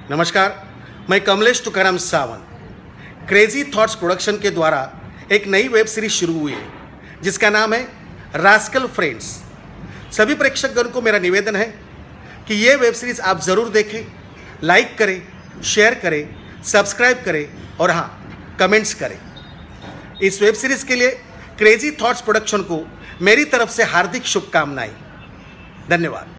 नमस्कार, मैं Kamlesh Tukaram Sawant. Crazy thoughts production के द्वारा एक नई वेब सीरीज शुरू हुई है जिसका नाम है रास्कल फ्रेंड्स। सभी प्रेक्षकगण को मेरा निवेदन है कि ये वेब सीरीज आप ज़रूर देखें, लाइक करें, शेयर करें, सब्सक्राइब करें और हाँ, कमेंट्स करें। इस वेब सीरीज के लिए क्रेजी थॉट्स प्रोडक्शन को मेरी तरफ से हार्दिक शुभकामनाएं। धन्यवाद।